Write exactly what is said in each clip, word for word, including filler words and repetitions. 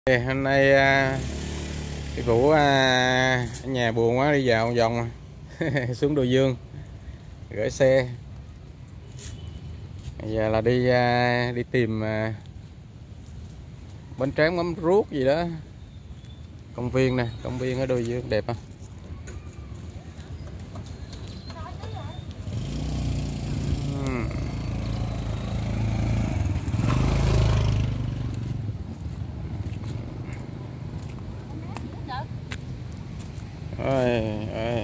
Hôm nay à, cái Vũ à, ở nhà buồn quá đi dạo vòng xuống Đồi Dương gửi xe. Bây giờ là đi à, đi tìm à, bánh tráng mắm ruốc gì đó. Công viên nè, công viên ở Đồi Dương đẹp không? Uhm. Ôi, ôi.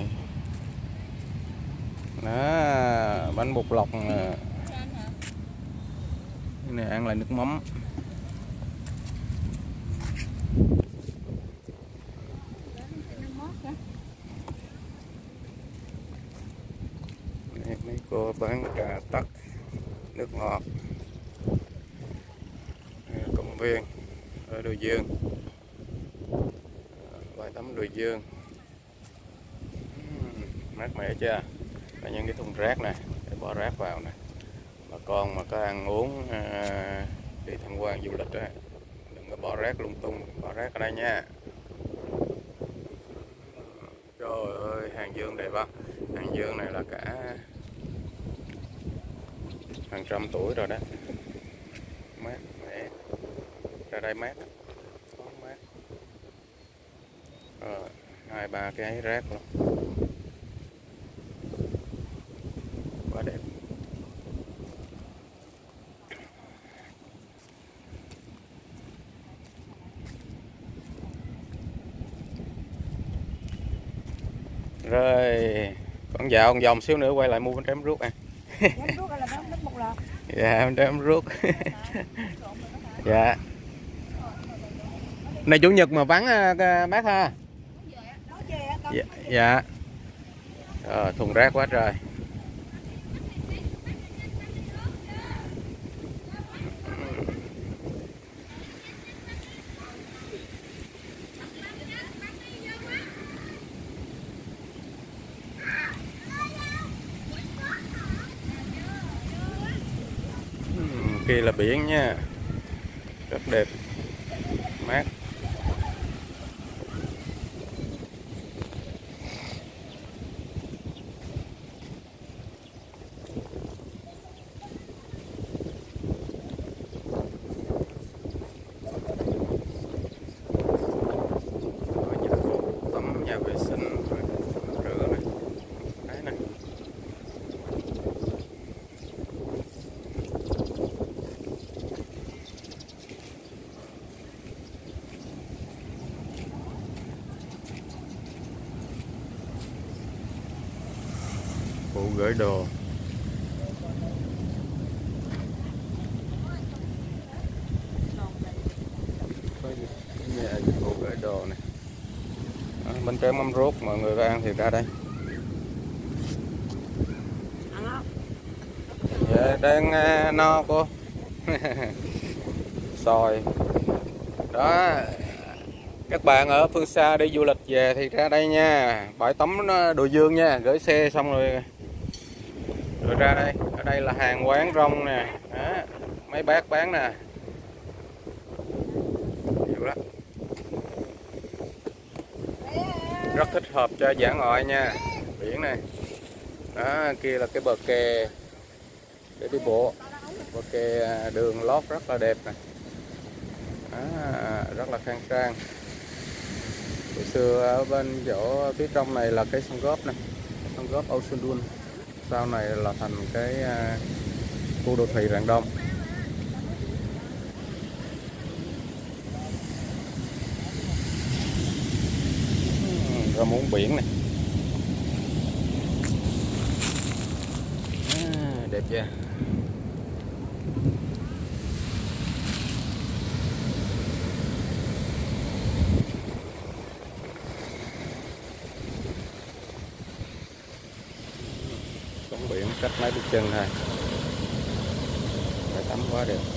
Đó, bánh bột lọc nè. Cái này ăn lại nước mắm. Đây, mấy cô bán trà tắc, nước ngọt. Công viên ở Đồi Dương, bãi tắm Đồi Dương. Mát mẻ chưa? Có những cái thùng rác này để bỏ rác vào nè. Bà con mà có ăn uống à, đi tham quan du lịch á, đừng có bỏ rác lung tung, bỏ rác ở đây nha. Trời ơi, hàng dương đẹp không? Hàng dương này là cả hàng trăm tuổi rồi đó. Mát mẻ, ra đây mát, mát. Rồi, hai ba cái rác luôn, quá đẹp. Rồi con dạo một vòng xíu nữa quay lại mua bánh tráng ruốc ăn. Dạ, bánh tráng ruốc. Dạ. Này chủ nhật mà vắng bác ha. Dạ, dạ. Ờ, thùng rác quá trời. Kia là biển nha, rất đẹp, mát. Có dịch vụ tắm, nhà vệ sinh, rửa này, đấy này. Phụ gửi đồ. Có nhà dịch vụ gửi đồ này. Đó, bánh tráng mắm ruốc, mọi người có ăn thì ra đây. Dạ, đang uh, no cô. Xoài. Đó. Các bạn ở phương xa đi du lịch về thì ra đây nha, bãi tắm Đồi Dương nha, gửi xe xong rồi rồi ra đây. Ở đây là hàng quán rong nè, đó, mấy bác bán nè, nhiều lắm, rất thích hợp cho dã ngoại nha. Biển này, đó, kia là cái bờ kè để đi bộ, bờ kè đường lót rất là đẹp nè, đó, rất là khang trang. Hồi xưa ở bên chỗ phía trong này là cái sông Góp này, sông Góp Ocean Dune. Sau này là thành cái uh, khu đô thị Rạng Đông. Ra muốn biển này, à, đẹp chưa? Sóng biển cách mấy bước chân thôi, phải tắm quá đẹp.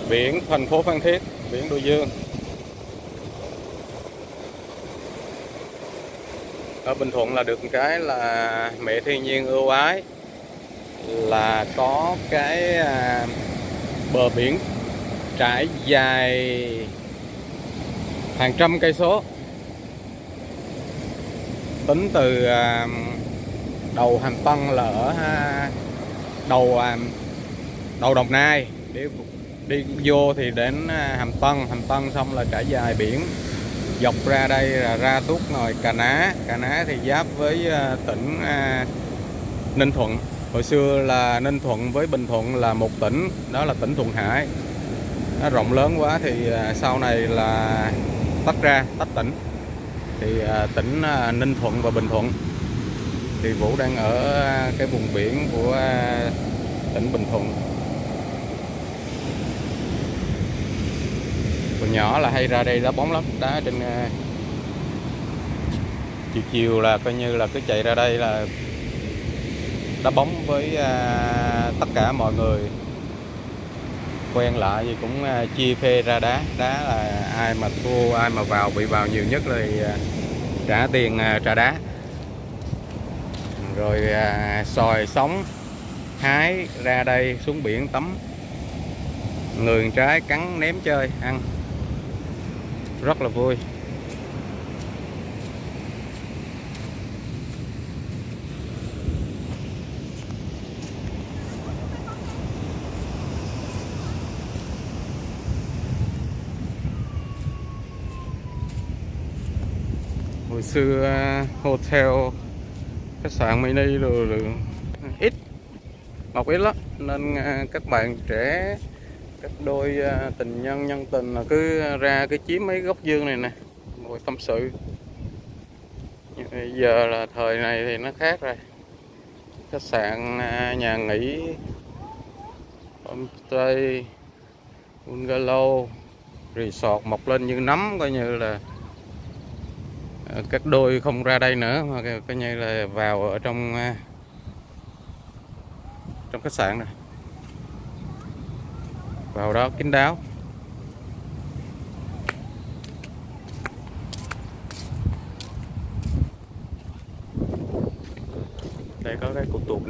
Biển thành phố Phan Thiết, biển Đô Dương. Ở Bình Thuận là được một cái là mẹ thiên nhiên ưu ái, là có cái à, bờ biển trải dài hàng trăm cây số, tính từ à, đầu Hàm Tân là ở à, đầu à, đầu Đồng Nai đi đi vô thì đến Hàm Tân, Hàm Tân xong là trải dài biển dọc ra đây là ra tuốt ngồi Cà Ná. Cà Ná thì giáp với uh, tỉnh uh, Ninh Thuận. Hồi xưa là Ninh Thuận với Bình Thuận là một tỉnh, đó là tỉnh Thuận Hải. Nó rộng lớn quá thì uh, sau này là tách ra, tách tỉnh. Thì uh, tỉnh uh, Ninh Thuận và Bình Thuận. Thì Vũ đang ở uh, cái vùng biển của uh, tỉnh Bình Thuận. Còn nhỏ là hay ra đây đá bóng lắm, đá trên uh, chiều chiều là coi như là cứ chạy ra đây là đá bóng với uh, tất cả mọi người quen lại gì cũng uh, chia phê ra đá. Đá là ai mà thua, ai mà vào bị vào nhiều nhất thì uh, trả tiền uh, trả đá. Rồi uh, sòi sống hái ra đây xuống biển tắm, người trái cắn ném chơi ăn rất là vui. Hồi xưa hotel, khách sạn mini rồi, rồi ít, mọc ít lắm, nên các bạn trẻ, các đôi tình nhân nhân tình là cứ ra cái chiếm mấy góc dương này nè, ngồi tâm sự. Nhưng bây giờ là thời này thì nó khác rồi. Khách sạn, nhà nghỉ, homestay, bungalow, resort mọc lên như nấm, coi như là các đôi không ra đây nữa mà coi như là vào ở trong trong khách sạn này, vào đó kín đáo. Đây có cái cột tuột này.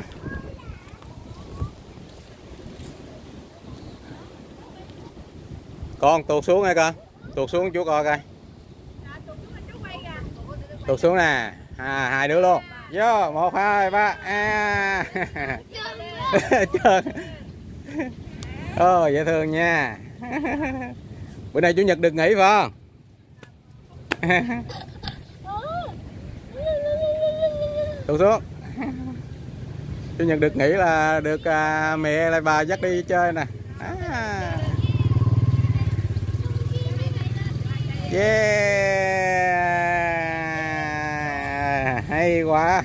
Con tuột xuống nghe con, tuột xuống chú coi coi. Tuột xuống nè, à, hai đứa luôn. Vô, một hai ba. À. Trơn. Ồ, dễ thương nha. Bữa nay chủ nhật được nghỉ phải không? Tụt xuống. Chủ nhật được nghỉ là được à, mẹ lại bà dắt đi chơi nè. À. Yeah, hay quá.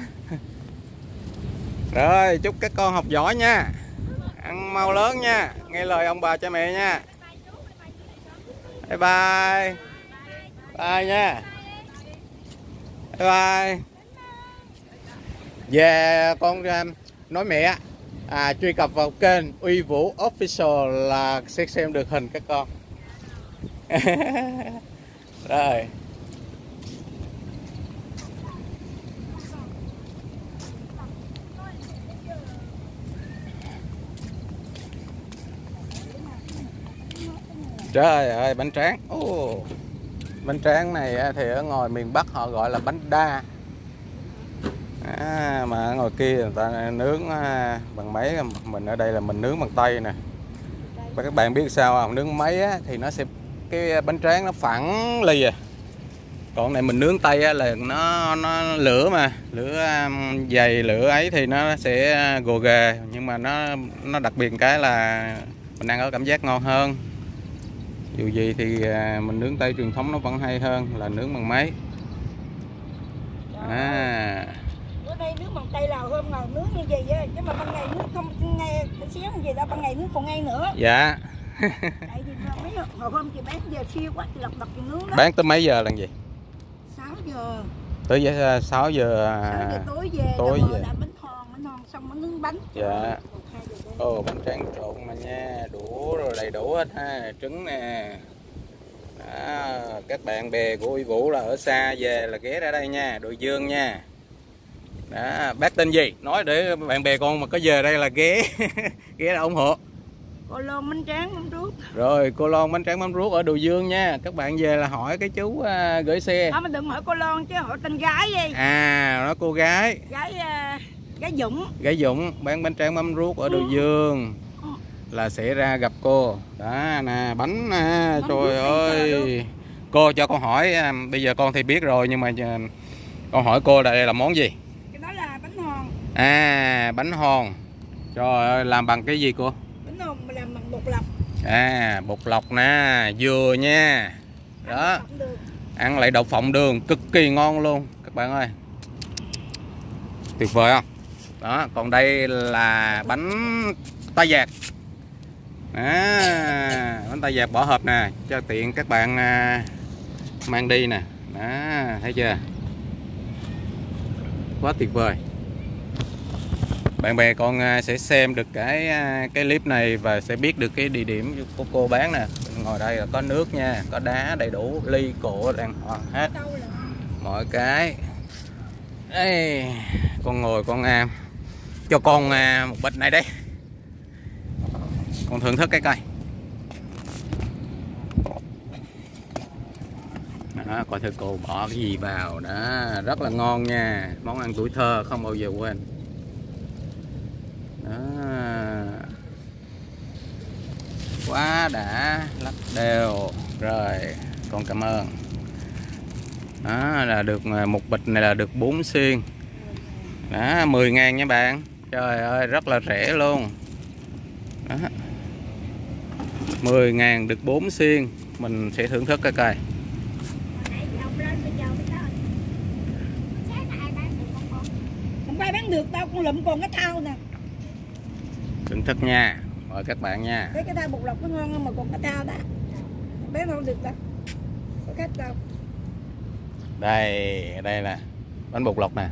Rồi, chúc các con học giỏi nha, ăn mau lớn nha, nghe lời ông bà cha mẹ nha. Bye bye. Bye nha. Bye bye. Về yeah, con nói mẹ à, truy cập vào kênh Uy Vũ Official là sẽ xem được hình các con. Rồi. Trời ơi, bánh tráng. Oh. Bánh tráng này thì ở ngoài miền Bắc họ gọi là bánh đa. À, mà ở ngoài kia người ta nướng bằng máy, mình ở đây là mình nướng bằng tay nè. Và các bạn biết sao không? Nướng máy á, thì nó sẽ cái bánh tráng nó phẳng lì à. Còn này mình nướng tay á, là nó nó lửa mà, lửa dày lửa ấy thì nó sẽ gồ ghề, nhưng mà nó nó đặc biệt cái là mình ăn có cảm giác ngon hơn. Dù gì thì mình nướng tay truyền thống nó vẫn hay hơn là nướng bằng máy. À. Bữa nay nướng bằng tay là hôm nào nướng như vậy á, chứ mà ban ngày nướng không ngay xéo như vậy đâu, ban ngày nướng còn ngay nữa. Dạ. Tại vì mấy hồi hôm chị bán giờ siêu quá, chị lật đật chị nướng đó. Bán tới mấy giờ lần gì? sáu giờ. Tới giờ sáu giờ. sáu giờ tối về. Tối về. Làm bánh thon, bánh thon xong mới nướng bánh. Dạ. Ồ, bánh tráng trộn mà nha, đủ rồi, đầy đủ hết ha, trứng nè. Đó, các bạn bè của Uy Vũ là ở xa về là ghé ra đây nha, Đồi Dương nha. Đó, bác tên gì? Nói để bạn bè con mà có về đây là ghé ghé ra ủng hộ. Cô Lon bánh tráng mắm ruốc. Rồi, cô Lon bánh tráng mắm ruốc ở Đồi Dương nha. Các bạn về là hỏi cái chú uh, gửi xe. Đó, mà đừng hỏi cô Lon chứ hỏi tên gái đi. À, nó cô gái. Gái uh, gái Dũng. Gái Dũng bán bánh tráng mắm ruốc ở Đồi Dương. Ừ. Là sẽ ra gặp cô. Đó nè, bánh nè, trời ơi. Cô cho con hỏi, bây giờ con thì biết rồi nhưng mà con hỏi cô đây là món gì? Cái đó là bánh hòn. À, bánh hòn. Trời ơi, làm bằng cái gì cô? Bánh hòn mà làm bằng bột lọc. À, bột lọc nè, dừa nha. Đó. Ăn lại đậu phộng đường, cực kỳ ngon luôn các bạn ơi. Tuyệt vời không? Đó, còn đây là bánh tai vạc. À, bánh tay vạc bỏ hộp nè, cho tiện các bạn à, mang đi nè. Đó, thấy chưa? Quá tuyệt vời. Bạn bè con à, sẽ xem được cái à, cái clip này và sẽ biết được cái địa điểm của cô bán nè. Ngồi đây là có nước nha, có đá đầy đủ, ly cổ đang hoàn hết mọi cái. Ê, con ngồi con à, cho con à, một bịch này đây. Con thưởng thức cái cây. Đó, coi thử cô bỏ cái gì vào. Đó, rất là ngon nha. Món ăn tuổi thơ không bao giờ quên. Đó. Quá đã, lắc đều. Rồi, con cảm ơn. Đó, là được một bịch này là được bốn xiên. Đó, mười ngàn nha bạn. Trời ơi, rất là rẻ luôn. Đó. mười ngàn được bốn xiên. Mình sẽ thưởng thức cái cây. Không phải bán được đâu, con lụm còn cái thau nè. Thưởng thức nha. Mời các bạn nha. Thấy cái thau bột lọc nó ngon hơn mà còn cái thau đó. Bán không được đâu. Có khách đâu. Đây, đây là bánh bột lọc nè.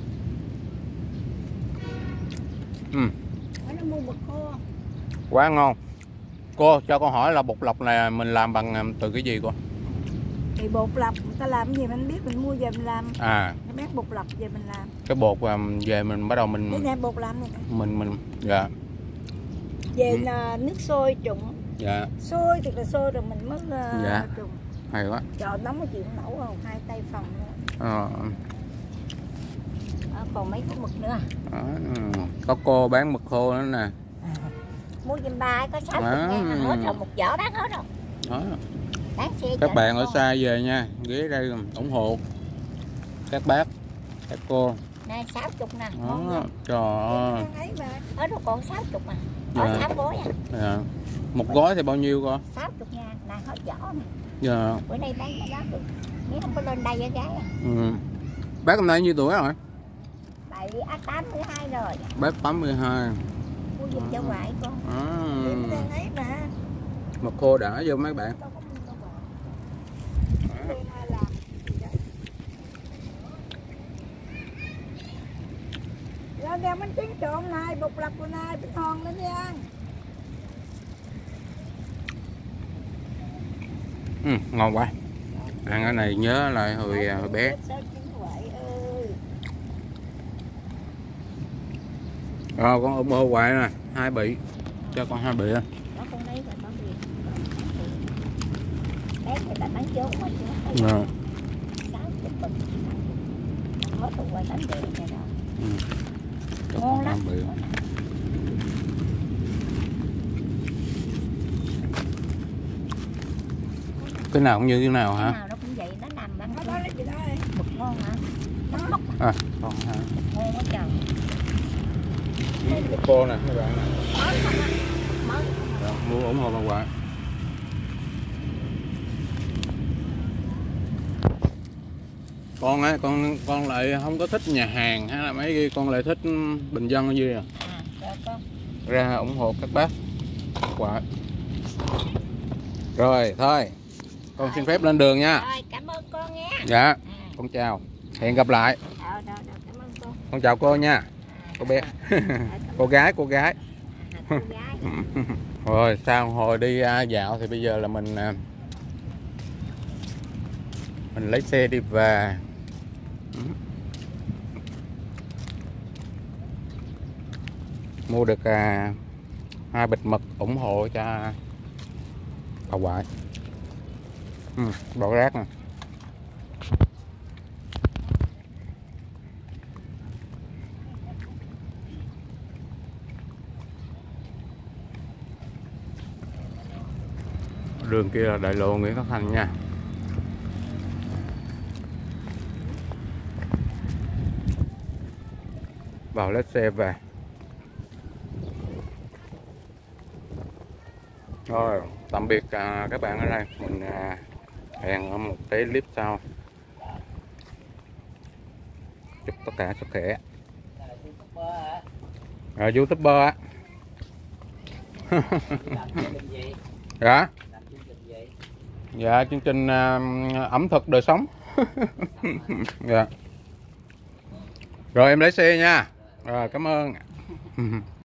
Ừ. Nó mua bột khô. Quá ngon. Cô cho con hỏi là bột lọc này mình làm bằng từ cái gì cô? Thì bột lọc người ta làm gì mình biết, mình mua về mình làm. À. Nó bán bột lọc về mình làm. Cái bột về mình bắt đầu mình cái này bột làm này nè. Mình mình dạ. Về ừ. là nước sôi trụng. Dạ. Sôi thì là sôi rồi mình mới uh, dạ. trụng. Hay quá. Trời nóng cái chuyện nấu không, hai tay phòng nữa. Ờ. À, còn mấy cái mực nữa. À, có cô bán mực khô nữa nè. À, mua giùm ba có sáu mươi ngàn hết rồi, một giỏ bán hết rồi. Đó. Bán xe các bạn ở xa về nha, ghé đây ủng hộ các bác, các cô. Này sáu mươi nè. Đó. Trời ơi. Hết rồi còn sáu mươi nè. Ở sáu gói à. Dạ. Một gói thì bao nhiêu con? sáu mươi ngàn, này hết giỏ nè. Dạ. Bữa nay bán cái đó được. Nếu không có lên đây với gái à. Ừ. Bác hôm nay nhiêu tuổi rồi? Bảy tám mươi hai rồi. Bác tám mươi hai. Mua giùm cho ngoại con. À. Một khô đã vô mấy bạn. Ra đem bánh trứng trộn này, bột lọc của này, bánh hòn lên đi ăn. Ừ, ngon quá. Ăn cái này nhớ lại hồi, hồi bé. Rồi con ủng hộ hoài nè, hai bị. Cho con hai bị á. Đó con lấy rồi con bị. Bé người ta bán vốn quá chứ. Rồi. sáu mươi bịch. Hết rồi quay bánh đẹp này đâu. Ừ. Cho ngon con lắm. hai bị. Cái nào cũng như thế nào hả? Cái nào nó cũng vậy, nó nằm bánh đó đấy chị đó đây. Mực ngon hả? Nó mốc. À, còn hả? Ngon quá trời. Một cô nè các bạn nè. Rồi, mua ủng hộ bà ngoại. Con á, con con lại không có thích nhà hàng hay là mấy cái, con lại thích bình dân cái gì à? À, rồi con. Ra ủng hộ các bác. Ngoại. Rồi thôi. Con xin phép lên đường nha. Rồi, cảm ơn con nha. Dạ. À. Con chào. Hẹn gặp lại. Rồi, rồi, rồi, cảm ơn con. Con chào cô nha. Cô bé. Cô gái, cô gái. Rồi sau hồi đi à, dạo thì bây giờ là mình à, mình lấy xe đi về. Mua được à, hai bịch mực ủng hộ cho bà ngoại. Ừ, bỏ rác nè. Đường kia là đại lộ Nguyễn Tất Thành nha. Vào lấy xe về. Rồi tạm biệt à, các bạn ở đây. Mình à, hẹn ở một cái clip sau. Chúc tất cả sức khỏe. Rồi YouTuber á. Dạ. Dạ chương trình uh, ẩm thực đời sống. Dạ. Rồi em lấy xe nha. Rồi cảm ơn.